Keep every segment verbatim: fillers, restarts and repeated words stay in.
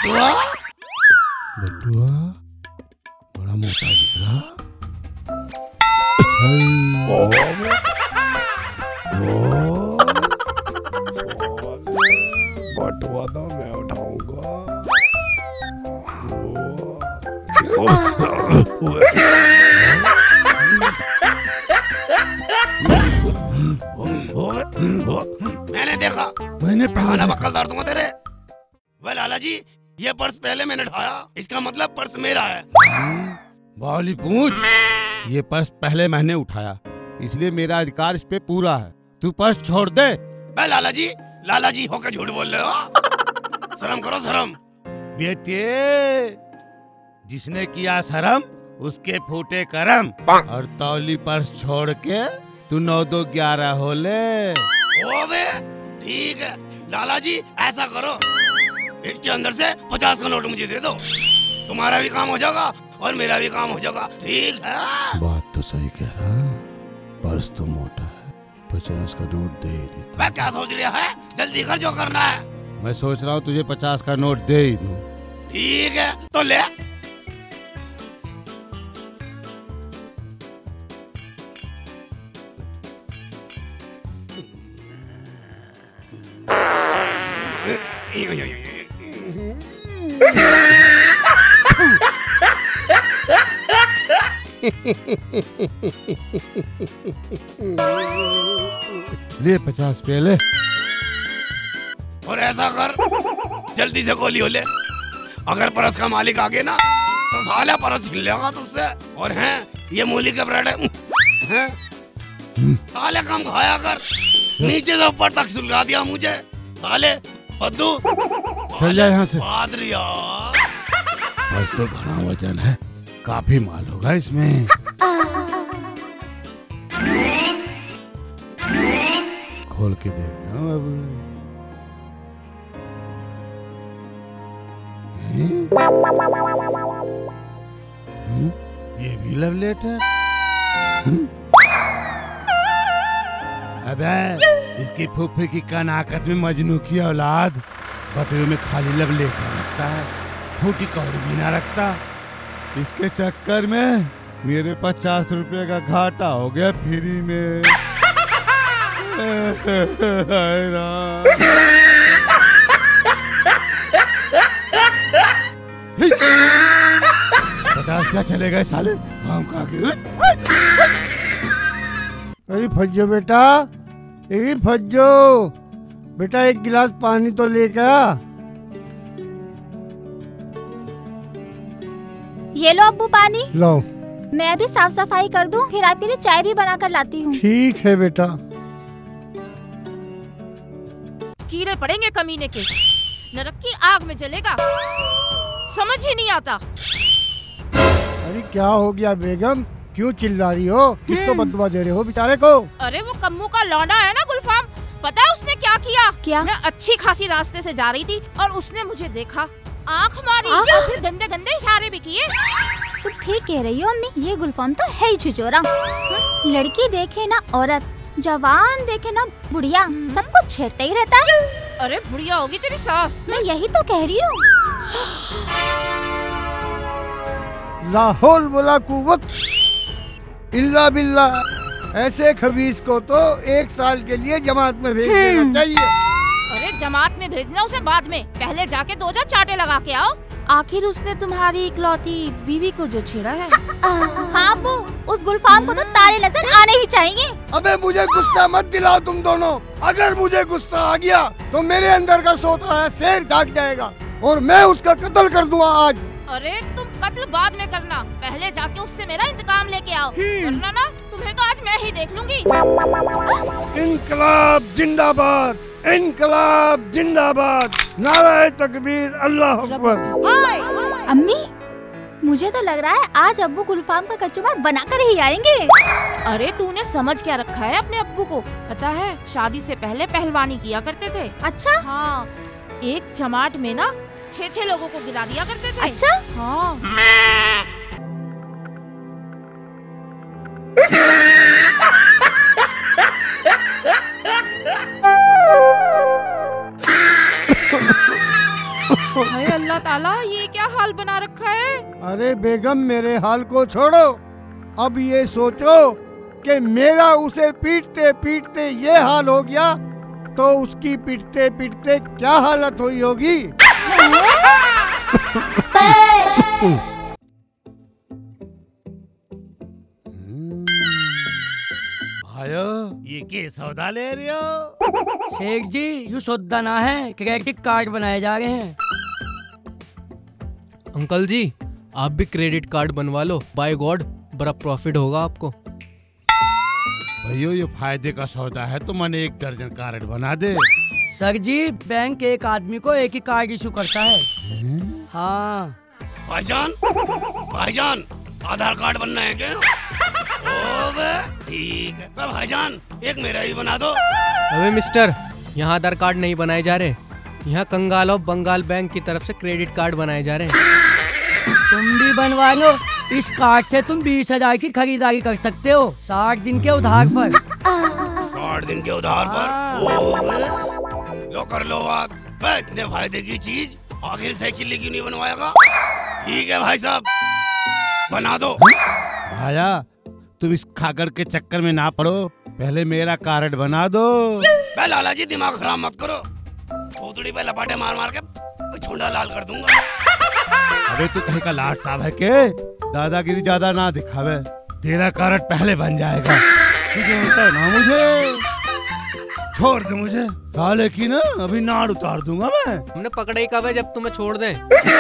बटुआ बटुआ बड़ा मोटा दिख रहा। बटुआ तो मैं उठाऊंगा। मैंने देखा, मैंने खाना बक्कल दर्द दूंगा तेरे। वह लाला जी, ये पर्स पहले मैंने उठाया, इसका मतलब पर्स मेरा है। बावली पूछ, ये पर्स पहले मैंने उठाया, इसलिए मेरा अधिकार इस पे पूरा है। तू पर्स छोड़ दे। वह लाला जी, लाला जी होकर झूठ बोल रहे हो। शर्म करो शर्म। बेटे, जिसने किया शर्म उसके फूटे करम। और तौली पर्स छोड़ के तू नौ दो ग्यारह हो ले। ओ बे, ठीक है लाला जी, ऐसा करो, इसके अंदर से पचास का नोट मुझे दे दो। तुम्हारा भी काम हो जाएगा और मेरा भी काम हो जाएगा, ठीक है? बात तो सही कह रहा, पर्स तो मोटा है, पचास का नोट दे ही देता। मैं क्या सोच रहा है, जल्दी कर जो करना है। मैं सोच रहा हूँ तुझे पचास का नोट दे ही दूं। ठीक है तो ले। ले पचास पे ले। और ऐसा कर, जल्दी से गोली हो ले। अगर परस का मालिक आ गया ना तो साला परस छीन लेगा तुझसे। और हैं ये मूली के ब्रेड हैं, साले कम खाया कर, नीचे से ऊपर तक सुलगा दिया मुझे साले। बद्दू चल जा यहाँ से। पादरिया, पर्स तो घना वजन है, काफी माल होगा इसमें। खोल के देखता हूँ अब। हम्म, ये भी लव लेटर। अबे इसकी फूफी की कनाकत में मजनू की औलाद बटुए में खाली लव लेटर रखता है, फूटी कौड़ी भी ना रखता। इसके चक्कर में मेरे पचास रुपए का घाटा हो गया फ्री में। पचास क्या चलेगा साले, काम खा के। अरे फज्जो बेटा, अरे फज्जो बेटा, एक गिलास पानी तो लेके आ। ये लो अब्बू पानी। लो। मैं अभी साफ सफाई कर दूं, फिर आपके लिए चाय भी बना कर लाती हूँ। ठीक है बेटा। कीड़े पड़ेंगे कमीने के, नरक की आग में जलेगा, समझ ही नहीं आता। अरे क्या हो गया बेगम, क्यों चिल्ला रही हो? किसको बददुआ दे रहे हो बेचारे को? अरे वो कम्मू का लौंडा है ना गुलफाम, पता है उसने क्या किया? क्या? मैं अच्छी खासी रास्ते से जा रही थी और उसने मुझे देखा, आँख मारी और फिर गंदे गंदे इशारे भी किए। तुम ठीक कह रही हो अम्मी, ये गुलफाम तो है ही छिचोरा। लड़की देखे ना औरत, जवान देखे ना बुढ़िया, सबको छेड़ता ही रहता है। अरे बुढ़िया होगी तेरी सास। मैं यही तो कह रही हूँ। ला हौल वला कुव्वत इल्ला बिल्लाह। ऐसे खबीस को तो एक साल के लिए जमात में भेज देना चाहिए। अरे जमात में भेजना उसे बाद में, पहले जाके दो चार चाटे लगा के आओ। आखिर उसने तुम्हारी इकलौती बीवी को जो छेड़ा है। हाँ वो, उस गुलफाम को तो तारे नजर आने ही चाहिए। अबे मुझे गुस्सा मत दिलाओ तुम दोनों। अगर मुझे गुस्सा आ गया तो मेरे अंदर का सोता है शेर जाग जाएगा और मैं उसका कत्ल कर दूंगा आज। अरे तुम कत्ल बाद में करना, पहले जाके उससे मेरा इंतकाम लेके आओ, वरना ना तुम्हें तो आज मैं ही देख लूंगी। इनकलाब जिंदाबाद, इनकलाब जिंदाबाद, नारे तकबीर, अल्लाह अकबर। अम्मी, मुझे तो लग रहा है आज अब्बू गुलफाम का कचुमार बनाकर ही आएंगे। अरे तूने समझ क्या रखा है अपने अब्बू को? पता है शादी से पहले पहलवानी किया करते थे। अच्छा? हाँ, एक जमात में ना छह छह लोगों को गिरा दिया करते थे। अच्छा? हाँ। हाय अल्लाह ताला, ये क्या हाल बना रखा है। अरे बेगम, मेरे हाल को छोड़ो, अब ये सोचो कि मेरा उसे पीटते पीटते ये हाल हो गया तो उसकी पीटते पीटते क्या हालत हुई होगी। भाइयों, ये के सौदा ले रहे हो? शेख जी, यू सौदा ना है, क्रेडिट कार्ड बनाए जा रहे हैं। अंकल जी, आप भी क्रेडिट कार्ड बनवा लो, बाय गॉड बड़ा प्रॉफिट होगा आपको। भाइयों, ये फायदे का सौदा है तो मैंने एक दर्जन कार्ड बना दे। सर जी, बैंक एक आदमी को एक ही कार्ड इशू करता है। हाँ भाईजान, भाईजान आधार कार्ड बनना है क्या? ओ बे, ठीक है। तो भाईजान एक मेरा भी बना दो। अबे मिस्टर, यहाँ आधार कार्ड नहीं बनाए जा रहे, यहाँ कंगाल और बंगाल बैंक की तरफ से क्रेडिट कार्ड बनाए जा रहे हैं। तुम भी बनवा लो, इस कार्ड से तुम बीस हजार की खरीदारी कर सकते हो साठ दिन के उधार पर। साठ दिन के उधार पर? ओ बे, लो कर लो बात। बे, इतने फायदे की चीज आखिर से चिल्ली क्यों नहीं बनवाएगा? ठीक है भाई साहब, बना दो। भाया, तुम इस खाकर के चक्कर में ना पड़ो, पहले मेरा कार्ड बना दो। बे लाला जी, दिमाग खराब मत करो, थोड़ी पे लपाटे मार मार के छुंडा लाल कर दूंगा। अबे तू कहीं का लाट साहब है के? दादागिरी ज्यादा ना दिखावे, तेरा कार्ड पहले बन जाएगा। तुझे होता है ना मुझे, छोड़ दे मुझे, साले की ना अभी नाड़ उतार दूंगा मैं। हमने पकड़े ही कब है जब तुम्हें छोड़ दें।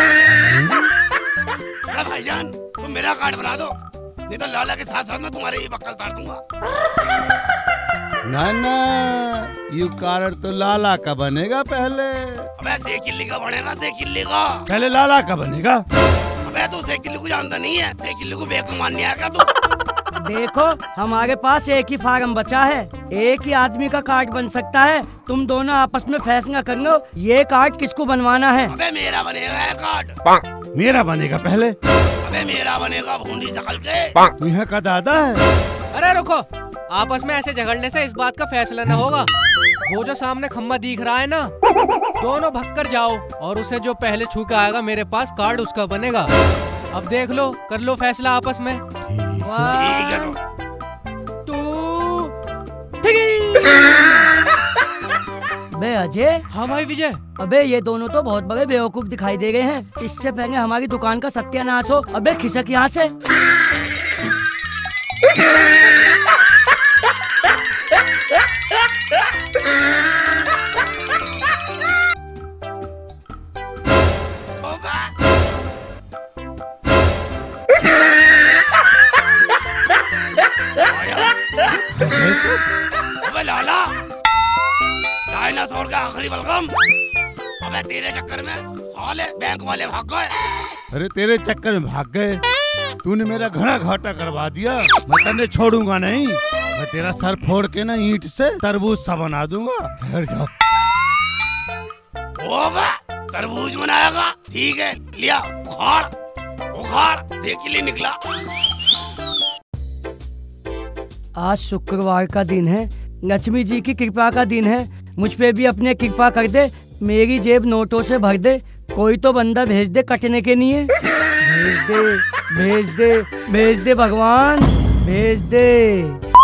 भाईजान, तुम मेरा कार्ड बना दो, नहीं तो लाला के साथ साथ मैं तुम्हारे ही बक्कल तार दूंगा। ना ना, यू कार्ड तो लाला का बनेगा पहले। अबे शेख चिल्ली का बनेगा, शेख चिल्ली का। पहले लाला का बनेगा। अबे तू शेख चिल्ली को जानता नहीं है, शेख चिल्ली को बेकमान नहीं आएगा तू। देखो, हमारे पास एक ही फार्म बचा है, एक ही आदमी का कार्ड बन सकता है। तुम दोनों आपस में फैसला कर लो, ये कार्ड किसको बनवाना है। अबे मेरा बनेगा ये कार्ड। मेरा बनेगा पहले। अबे मेरा बनेगा भूंडी सकल के। तू यहाँ का दादा है? अरे रुको, आपस में ऐसे झगड़ने से इस बात का फैसला न होगा। वो जो सामने खम्बा दिख रहा है ना, दोनों भग कर जाओ और उसे जो पहले छू के आएगा मेरे पास कार्ड, उसका बनेगा। अब देख लो, कर लो फैसला आपस में। ठीक है तो। Two, three. बे अजय। हाँ भाई विजय। अबे ये दोनों तो बहुत बड़े बेवकूफ दिखाई दे रहे हैं, इससे पहले हमारी दुकान का सत्यानाश हो। अबे खिसक यहाँ से। अबे लाला, डायनासोर का आखिरी बलगम। अबे तेरे चक्कर में साले बैंक वाले भाग गए। अरे तेरे चक्कर में भाग गए, तूने मेरा घना घाटा करवा दिया। मैं तन्ने छोड़ूंगा नहीं, मैं तेरा सर फोड़ के ना ईंट से तरबूज सा बना दूंगा। ठहर जाओ। ओ बे, तरबूज बनाएगा? ठीक है, लिया उखाड़ उखाड़, देख के लिए निकला। आज शुक्रवार का दिन है, लक्ष्मी जी की कृपा का दिन है, मुझ पे भी अपने कृपा कर दे, मेरी जेब नोटों से भर दे, कोई तो बंदा भेज दे कटने के लिए। भेज दे, भेज दे, भेज दे भगवान, भेज दे।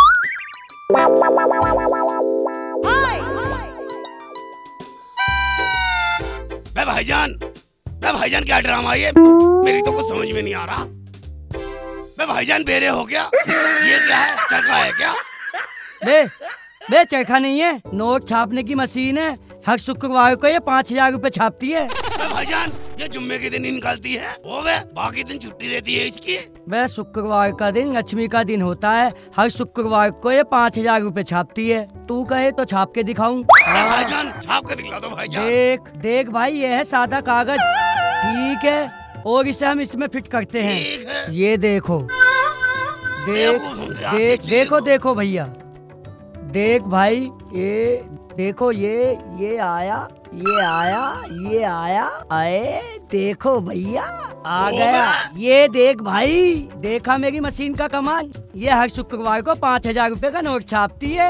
बे भाईजान, बे भाईजान क्या ड्रामा है ये? मेरी तो कुछ समझ में नहीं आ रहा। बे भाईजान बेरे हो गया, ये क्या है, चरखा है क्या? बे बे चरखा नहीं है, नोट छापने की मशीन है। हर शुक्रवार को ये पाँच हजार रूपए छापती है। बे भाईजान, ये जुम्मे के दिन ही निकलती है, वो वे बाकी दिन छुट्टी रहती है इसकी। वह शुक्रवार का दिन लक्ष्मी का दिन होता है, हर शुक्रवार को ये पाँच हजार रूपए छापती है। तू कहे तो छाप के दिखाऊं? भाईजान छाप के दिखला दो भाईजान। देख देख भाई, ये है सादा कागज, ठीक है, और इसे हम इसमें फिट करते हैं। ये देखो, देख देख देखो देखो भैया, देख भाई, ये देखो, ये ये आया, ये आया, ये आया, आए देखो भैया, आ गया। ये देख भाई, देखा मेरी मशीन का कमाल, ये हर शुक्रवार को पाँच हजार रूपए का नोट छापती है।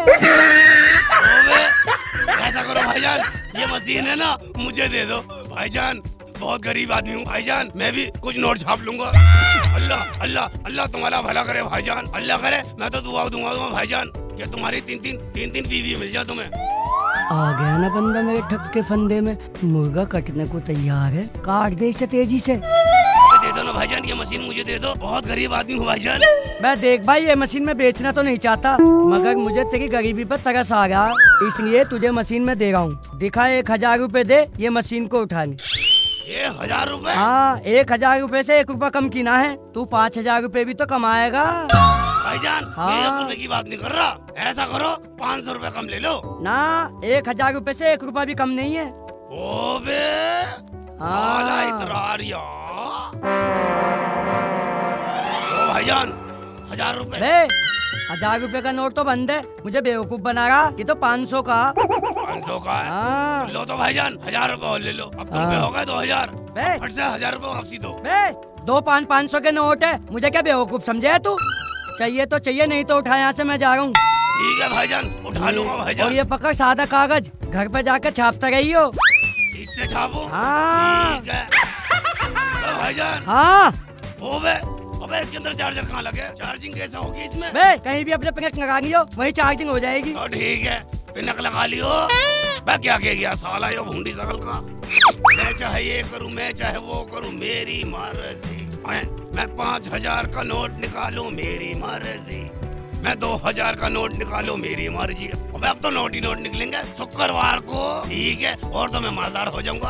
ऐसा करो भाईजान, ये मशीन है ना, मुझे दे दो भाईजान, बहुत गरीब आदमी हूँ भाईजान, मैं भी कुछ नोट छाप लूंगा। अल्लाह अल्लाह अल्लाह तुम्हारा भला करे भाईजान, अल्लाह करे। मैं तो दुआ दूंगा दूंगा भाईजान कि तुम्हारी तीन तीन तीन तीन बीवी मिल जाए तुम्हें। आ गया ना बंदा मेरे ठग के फंदे में, मुर्गा कटने को तैयार है, काट दे इसे तेजी से। दे दो ना भाईजान, ये मशीन मुझे दे दो, बहुत गरीब आदमी हूँ भाईजान। मैं देख भाई ये मशीन में बेचना तो नहीं चाहता, मगर मुझे तेरी गरीबी पर तरस आ गया, इसलिए तुझे मशीन में दे रहा हूँ। दिखा एक हजार रूपए दे ये मशीन को उठाने। ये हजार रूपए? हाँ, एक हजार रूपए से एक रुपया कम कीना है, तू पाँच हजार रूपए भी तो कमाएगा। भाईजान हाँ। मैं एक रुपए की बात नहीं कर रहा, ऐसा करो पाँच सौ रूपए कम ले लो ना। एक हजार रूपए से एक रुपया भी कम नहीं है। ओबे साला इतरारिया। ओ भाईजान हजार रुपए। हजार रुपए का नोट तो बंद है, मुझे बेवकूफ बना रहा। ये तो पाँच सौ का। पाँच सौ का है? हाँ। लो तो भाईजान हजार रुपए और ले लो। अब तुम पे हो गए दो हजार। फट से हजार रुपए वापसी दो। बे दो पाँच पाँच सौ के नोट है, मुझे क्या बेवकूफ समझे है तू? चाहिए तो चाहिए, नहीं तो उठा यहाँ से, मैं जा रहा हूँ। ठीक है भाईजान, उठा लूंगा भाईजान। और ये पकड़ सादा कागज, घर पे जाकर छापता रहियो। इससे छापू? हाँ। ठीक है। तो भाईजान हाँ। ओबे अबे इसके अंदर चार्जर कहाँ लगे? चार्जिंग कैसे होगी इसमें? बे कहीं भी अपने पिनक लगा लियो, वही चार्जिंग हो जाएगी। तो ठीक है, पिनक लगा लियो। मैं क्या कह गया साला यो भूंडी सकल का। मैं चाहे ये करूँ, मैं चाहे वो करूँ, मेरी मर्जी। मैं पाँच हजार का नोट निकालूं, मेरी मर्जी। मैं दो हजार का नोट निकालूं, मेरी मर्जी। अबे अब तो नोट ही नोट निकलेंगे शुक्रवार को। ठीक है, और तो मैं मालदार हो जाऊंगा।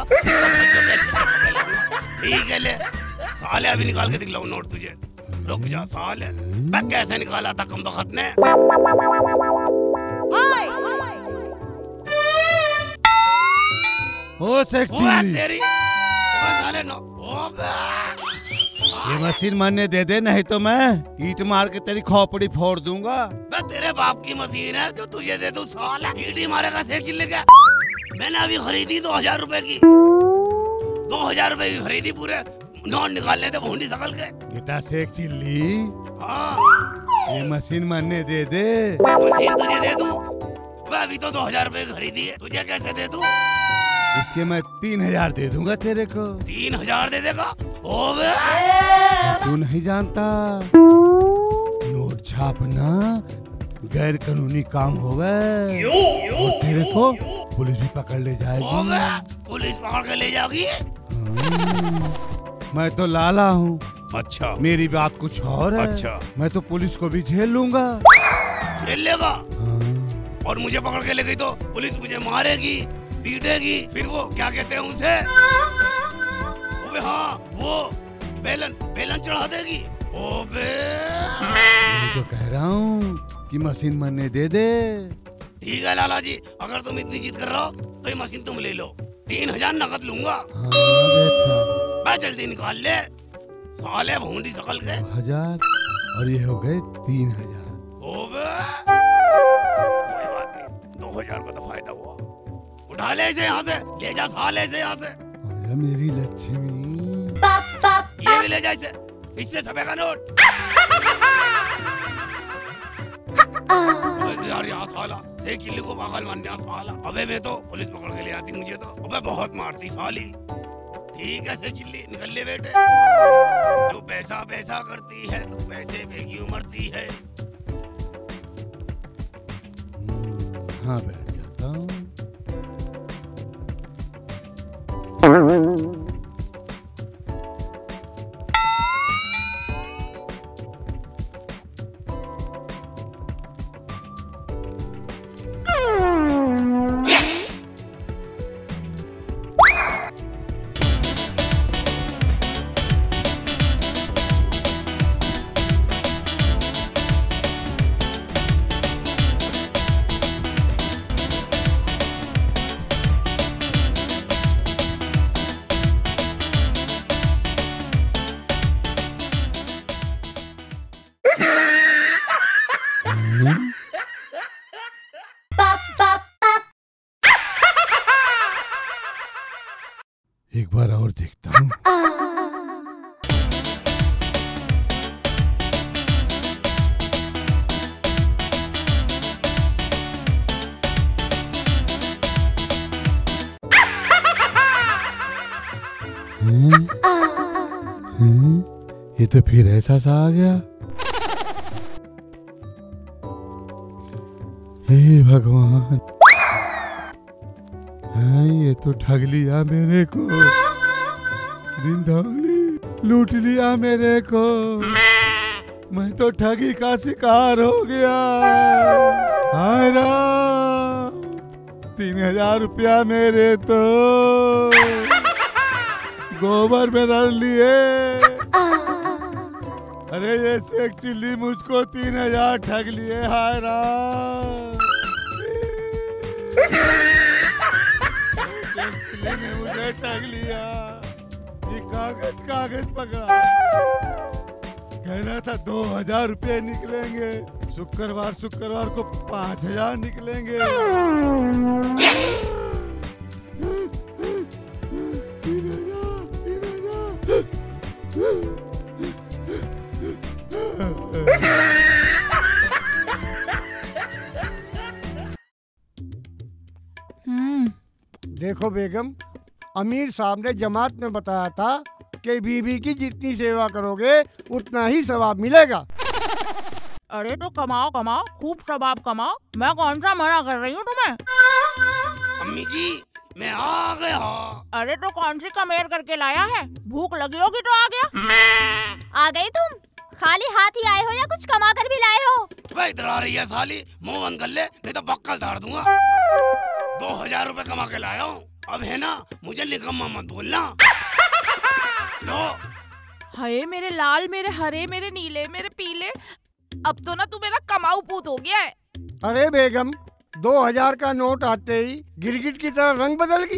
ठीक है, ले साले अभी निकाल के दिखलाऊं नोट तुझे। रुक जा साले, मैं कैसे निकाला था कम वक्त ने। ओ सेक्सी तेरी साले नो। ये मशीन मरने दे दे, नहीं तो मैं ईट मार के तेरी खोपड़ी फोड़ दूंगा। मैं तेरे बाप की मशीन है जो तुझे दे दूं साला। ईट ही मारेगा साइकिल लेके। मैंने अभी खरीदी दो हजार रूपए की, दो हजार रूपए की खरीदी, पूरे नोट निकाल लेते भूंडी सकल के। बेटा शेख चिल्ली, हाँ ये मशीन मरने दे दे। मशीन तुझे दे दूं? अभी तो दो हजार रूपए खरीदी है, तुझे कैसे दे दूं? इसके मैं तीन हजार दे दूंगा तेरे को। तीन हजार दे देगा? ओबे तू नहीं जानता नोट छापना गैर कानूनी काम होगा, और तेरे को पुलिस भी पकड़ ले जाएगी। ओबे पुलिस पकड़ के ले जाएगी? मैं तो लाला हूँ। अच्छा, मेरी बात कुछ और है। अच्छा, मैं तो पुलिस को भी झेल लूंगा। झेल लेगा? और मुझे पकड़ के ले गई तो पुलिस मुझे मारेगी, पीटेगी, फिर वो क्या कहते हैं उसे, ओबे हाँ वो बेलन बेलन चढ़ा देगी। ओबे मैं तो कह रहा हूँ कि मशीन मरने दे दे। ठीक है लाला जी, अगर तुम इतनी जिद कर रहे हो तो ये मशीन तुम ले लो, तीन हजार नकद लूंगा। हाँ बेटा, मैं जल्दी निकाल ले साले भूंडी सकल के। हजार और ये हो गए तीन हजार। ओबे कोई बात नहीं, दो हजार का तो फायदा हुआ। उठा ले इसे यहाँ से, ले जा साले से यहाँ से। आजा मेरी लक्ष्मी। ये भी ले जा इसे, इससे छपे का नोट। यार यहाँ साला से किले को पागल मानने साला। अबे मैं तो पुलिस पकड़ के ले आती मुझे तो। अबे बहुत मारती साली। ठीक है से चिल्ली, निकल ले बेटे। तू पैसा पैसा करती है, तू पैसे पे क्यों मरती है? हाँ बैठ जाता हूँ। एक बार और देखता हूँ। हैं? हैं? ये तो फिर ऐसा सा आ गया। हे भगवान, हाँ, ये तो ठग लिया मेरे को, जिंदगी लूट लिया मेरे को, मैं तो ठगी का शिकार हो गया। हाय राम, तीन हजार रुपया मेरे तो गोबर में रल लिए। अरे ये शेख चिल्ली मुझको तीन हजार ठग लिए। हाय राम, ने मुझे ठग लिया। ये कागज कागज पकड़ा, कहना था दो हजार रुपये निकलेंगे, शुक्रवार शुक्रवार को पाँच हजार निकलेंगे। तीन हजार तीन हजार हम्म देखो बेगम, अमीर साहब ने जमात में बताया था कि बीवी की जितनी सेवा करोगे उतना ही सवाब मिलेगा। अरे तो कमाओ कमाओ, खूब सवाब कमाओ, मैं कौन सा मना कर रही हूँ तुम्हें। अम्मी जी मैं आ गया। अरे तो कौन सी कमेर करके लाया है, भूख लगी होगी तो आ गया। आ गए तुम, खाली हाथ ही आए हो या कुछ कमा कर भी लाए हो? भाई इधर आ रही है साली, मुंह बंद कर ले नहीं तो बक्कल धार दूंगा। दो हजार रुपए कमा के लाया हूँ, अब है ना मुझे निकम्मा मत बोलना। लो। हाय मेरे लाल, मेरे हरे, मेरे नीले, मेरे पीले, अब तो ना तू मेरा कमाऊ पूत हो गया है। अरे बेगम, दो हजार का नोट आते ही गिरगिट की तरह रंग बदल गई।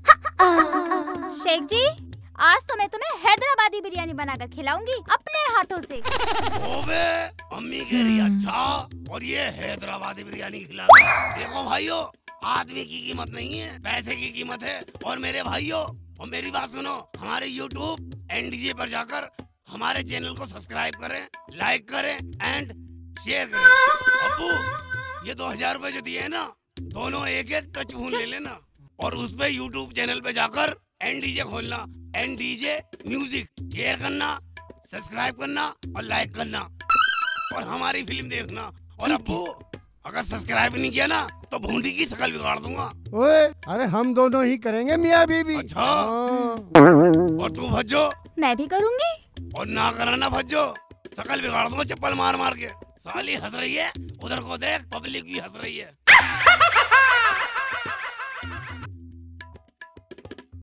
शेख जी, आज तो मैं तुम्हें हैदराबादी बिरयानी बनाकर खिलाऊंगी अपने हाथों से। ओबे, अम्मी कह रही अच्छा, और ये हैदराबादी बिरयानी खिला। देखो भाइयों, आदमी की कीमत नहीं है, पैसे की कीमत है। और मेरे भाइयों, और मेरी बात सुनो, हमारे यूट्यूब एनडीजे पर जाकर हमारे चैनल को सब्सक्राइब करें, लाइक करें एंड शेयर करें। अब्बू, ये दो हजार रूपए जो दिए है ना, दोनों एक एक टच फोन ले लेना और उस पे यूट्यूब चैनल पे जाकर एनडीजे खोलना, एनडीजे म्यूजिक, शेयर करना, सब्सक्राइब करना और लाइक करना और हमारी फिल्म देखना। और अब्बू, अगर सब्सक्राइब नहीं किया ना तो भूंडी की शक्ल बिगाड़ दूंगा। ओए, अरे हम दोनों ही करेंगे मियाँ बीबी। अच्छा। हाँ। और तू भज्जो। मैं भी करूंगी। और ना कराना भज्जो, शक्ल बिगाड़ दूंगा चप्पल मार मार के। साली हंस रही है, उधर को देख, पब्लिक भी हंस रही है।